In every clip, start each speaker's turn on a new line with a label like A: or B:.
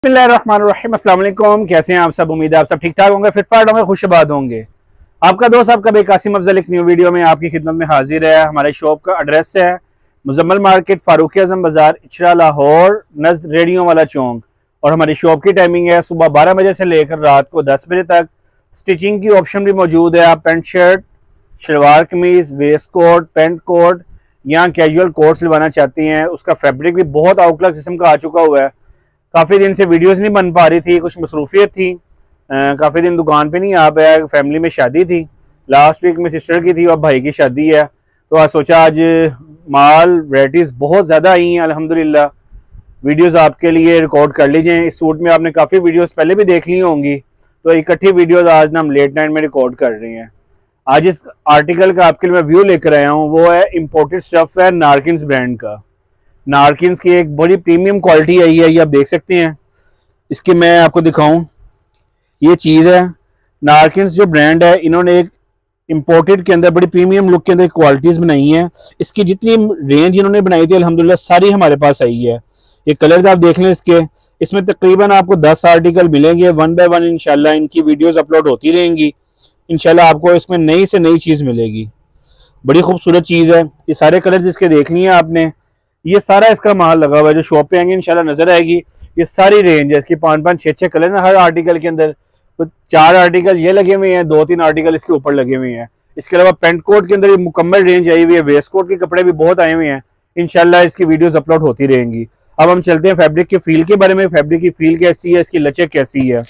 A: बिस्मिल्लाहिर्रहमानिर्रहीम। अस्सलाम वालेकुम। कैसे हैं आप सब? उम्मीद है आप सब ठीक ठाक होंगे, फिटफाट होंगे, खुशबाद होंगे। आपका दोस्त आपका बेकासिम अफजल एक न्यू वीडियो में आपकी खिदमत में हाजिर है। हमारे शॉप का एड्रेस है मुजम्मल मार्केट, फारूक आजम बाजार, इचरा, लाहौर, नज़द रेडियो वाला चौक। और हमारी शॉप की टाइमिंग है सुबह 12 बजे से लेकर रात को 10 बजे तक। स्टिचिंग की ऑप्शन भी मौजूद है। आप paint shirt, shalwar kameez, waistcoat, pant coat या कैजुअल कोट सिलवाना चाहती हैं, उसका फैब्रिक भी बहुत आउटलुक किस्म का आ चुका हुआ है। काफ़ी दिन से वीडियोस नहीं बन पा रही थी, कुछ मसरूफियत थी, काफ़ी दिन दुकान पे नहीं आ पाया। फैमिली में शादी थी, लास्ट वीक में सिस्टर की थी और भाई की शादी है, तो आज सोचा आज माल वैराइटीज़ बहुत ज़्यादा आई हैं अल्हम्दुलिल्लाह, वीडियोस आपके लिए रिकॉर्ड कर लीजिए। इस सूट में आपने काफ़ी वीडियोस पहले भी देख ली होंगी, तो इकट्ठी वीडियोस आज ना हम लेट नाइट में रिकॉर्ड कर रहे हैं। आज इस आर्टिकल का आपके लिए मैं व्यू लेकर आया हूँ, वो है इम्पोर्टेड स्टफ है नारकिन्स ब्रांड का। नारकिन्स की एक बड़ी प्रीमियम क्वालिटी आई है, ये आप देख सकते हैं। इसकी मैं आपको दिखाऊं, ये चीज़ है नारकिन्स जो ब्रांड है, इन्होंने एक इम्पोर्टेड के अंदर बड़ी प्रीमियम लुक के अंदर क्वालिटीज़ बनाई हैं। इसकी जितनी रेंज इन्होंने बनाई थी अल्हम्दुलिल्लाह सारी हमारे पास आई है। ये कलर्स आप देख लें इसके, इसमें तकरीबन आपको 10 आर्टिकल मिलेंगे, वन बाय वन इंशाल्लाह इनकी वीडियोज़ अपलोड होती रहेंगी। इंशाल्लाह आपको इसमें नई से नई चीज़ मिलेगी, बड़ी खूबसूरत चीज़ है। ये सारे कलर्स इसके देख लिए आपने, ये सारा इसका माल लगा हुआ है, जो शॉप पे आएंगे इंशाल्लाह नजर आएगी। ये सारी रेंज है इसकी, 5-5, 6-6 कलर ना हर आर्टिकल के अंदर। तो 4 आर्टिकल ये लगे हुए हैं, 2-3 आर्टिकल इसके ऊपर लगे हुए हैं। इसके अलावा पेंट कोट के अंदर ये मुकम्मल रेंज आई हुई है, वेस्ट कोट के कपड़े भी बहुत आए हुए हैं। इंशाल्लाह इसकी वीडियोस अपलोड होती रहेंगी। अब हम चलते हैं फैब्रिक के फील के बारे में। फैब्रिक की फील कैसी है, इसकी लचक कैसी है।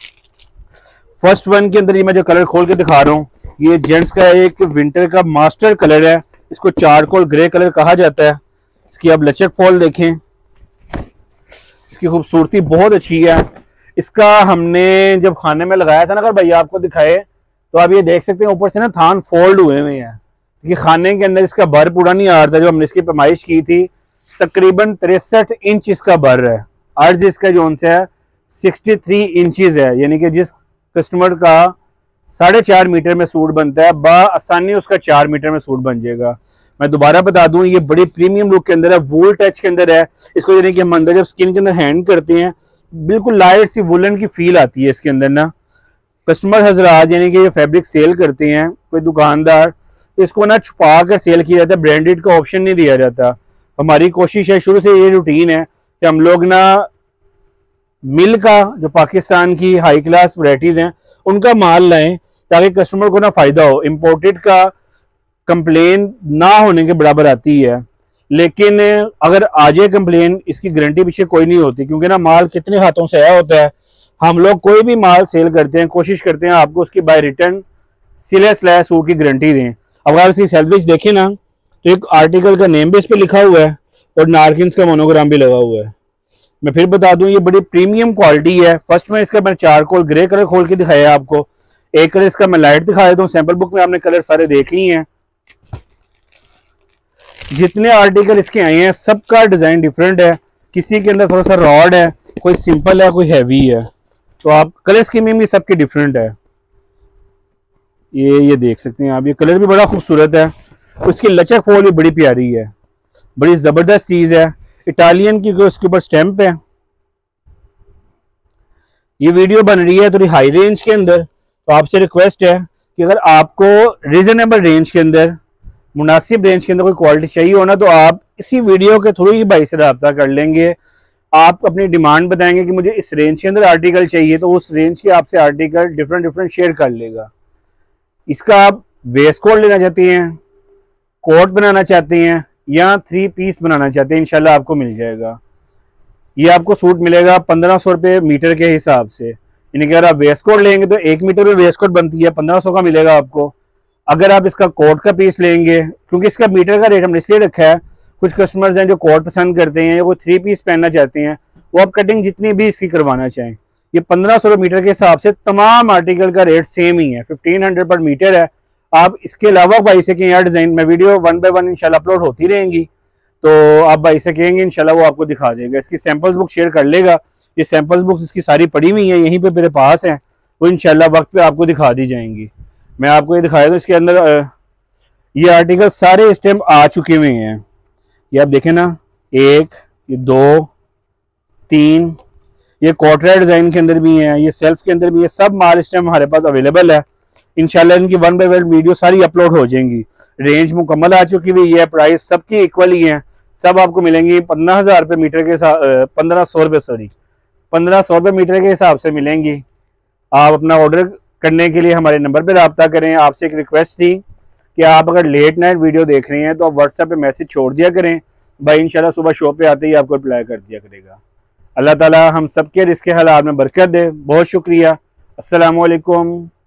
A: फर्स्ट वन के अंदर ये मैं जो कलर खोल के दिखा रहा हूँ, ये जेंट्स का एक विंटर का मास्टर कलर है, इसको चारकोल ग्रे कलर कहा जाता है। इसकी आप लचक फॉल देखें, इसकी खूबसूरती बहुत अच्छी है। इसका हमने जब खाने में लगाया था ना, अगर भैया आपको दिखाए तो आप ये देख सकते हैं ऊपर से ना थान फोल्ड हुए हुए हैं, क्योंकि खाने के अंदर इसका बर पूरा नहीं आ रहा था। जो हमने इसकी पैमाइश की थी तकरीबन 63 इंच इसका बर है। अर्ज इसका जो उनसे है 63 इंचेस है, यानी कि जिस कस्टमर का 4.5 मीटर में सूट बनता है, बआसानी उसका 4 मीटर में सूट बन जाएगा। मैं दोबारा बता दूं, ये बड़ी प्रीमियम लुक के अंदर है, वूल टच के अंदर है। इसको यानी कि हम अंदर जब स्किन के अंदर हैंड करते हैं, बिल्कुल लाइट सी वुलन की फील आती है इसके अंदर ना। कस्टमर हजरात यानी कि ये फैब्रिक सेल करते हैं, कोई दुकानदार, तो इसको ना छुपा कर सेल किया जाता है, ब्रांडेड का ऑप्शन नहीं दिया जाता। हमारी कोशिश है, शुरू से ये रूटीन है कि हम लोग ना मिल का, जो पाकिस्तान की हाई क्लास वैराइटीज हैं, उनका माल लाएं ताकि कस्टमर को ना फायदा हो। इम्पोर्टेड का कंप्लेन ना होने के बराबर आती है, लेकिन अगर आ जाए कंप्लेन, इसकी गारंटी पीछे कोई नहीं होती, क्योंकि ना माल कितने हाथों से आया होता है। हम लोग कोई भी माल सेल करते हैं, कोशिश करते हैं आपको उसकी बाय रिटर्न सिले स्लैश सूट की गारंटी दें। अगर इसकी सेल्फिश देखें ना, तो एक आर्टिकल का नेम भी इस पर लिखा हुआ है और नारकिन्स का मोनोग्राम भी लगा हुआ है। मैं फिर बता दूं, ये बड़ी प्रीमियम क्वालिटी है। फर्स्ट में इसका मैं चारकोल ग्रे कलर खोल के दिखाया आपको, एक कलर इसका मैं लाइट दिखा देता हूँ। सैंपल बुक में आपने कलर सारे देख लिए हैं। जितने आर्टिकल इसके आए हैं सबका डिजाइन डिफरेंट है, किसी के अंदर थोड़ा सा रॉड है, कोई सिंपल है, कोई हैवी है, तो आप कलर स्कीमिंग भी सबके डिफरेंट है। ये देख सकते हैं आप, ये कलर भी बड़ा खूबसूरत है, उसकी लचक फॉल भी बड़ी प्यारी है, बड़ी जबरदस्त चीज है। इटालियन की उसके ऊपर स्टैंप है। ये वीडियो बन रही है थोड़ी हाई रेंज के अंदर, तो आपसे रिक्वेस्ट है कि अगर आपको रीजनेबल रेंज के अंदर, मुनासिब रेंज के अंदर कोई क्वालिटी चाहिए हो ना, तो आप इसी वीडियो के थ्रू ही भाई से रब्ता कर लेंगे। आप अपनी डिमांड बताएंगे कि मुझे इस रेंज के अंदर आर्टिकल चाहिए, तो उस रेंज के आपसे आर्टिकल डिफरेंट शेयर कर लेगा। इसका आप वेस्ट कोट लेना चाहते हैं, कोट बनाना चाहते हैं या 3 पीस बनाना चाहते हैं, इंशाल्लाह आपको मिल जाएगा। ये आपको सूट मिलेगा 1500 रुपये मीटर के हिसाब से, यानी कि अगर आप वेस्ट कोट लेंगे तो 1 मीटर में वेस्ट कोट बनती है, 1500 का मिलेगा आपको। अगर आप इसका कोट का पीस लेंगे, क्योंकि इसका मीटर का रेट हमने इसलिए रखा है, कुछ कस्टमर्स हैं जो कोट पसंद करते हैं या कोई 3 पीस पहनना चाहते हैं, वो आप कटिंग जितनी भी इसकी करवाना चाहें। ये 1500 मीटर के हिसाब से तमाम आर्टिकल का रेट सेम ही है, 1500 पर मीटर है। आप इसके अलावा भाई से कहें यार डिजाइन, मैं वीडियो वन बाय वन इंशाल्लाह अपलोड होती रहेंगी, तो आप भाई से कहेंगे इंशाल्लाह वो आपको दिखा देगा। इसकी सैंपल्स बुक शेयर कर लेगा, ये सैंपल्स बुक्स इसकी सारी पड़ी हुई हैं, यहीं पे मेरे पास हैं, वो इंशाल्लाह वक्त पे आपको दिखा दी जाएंगी। मैं आपको ये दिखाया था, इसके अंदर ये आर्टिकल सारे इस टाइम आ चुके हुए हैं। ये आप देखें ना, 1, 2, 3, ये कॉटरा डिज़ाइन के अंदर भी है, ये सेल्फ के अंदर भी है। सब माल इस टाइम हमारे पास अवेलेबल है। इंशाल्लाह इनकी 1 बाय 1 वीडियो सारी अपलोड हो जाएंगी। रेंज मुकम्मल आ चुकी हुई है, प्राइस सबकी इक्वल ही है। सब आपको मिलेंगी 15,000 रुपये मीटर के साथ, 1500 रुपये, सॉरी 1500 रुपये मीटर के हिसाब से मिलेंगी। आप अपना ऑर्डर करने के लिए हमारे नंबर पर रब्ता करें। आपसे एक रिक्वेस्ट थी कि आप अगर लेट नाइट वीडियो देख रहे हैं तो आप व्हाट्सएप पे मैसेज छोड़ दिया करें, भाई इंशाल्लाह सुबह शो पे आते ही आपको रिप्लाई कर दिया करेगा। अल्लाह ताला हम सबके रिज़्क़ के हालात में बरकत दे। बहुत शुक्रिया। अस्सलामु अलैकुम।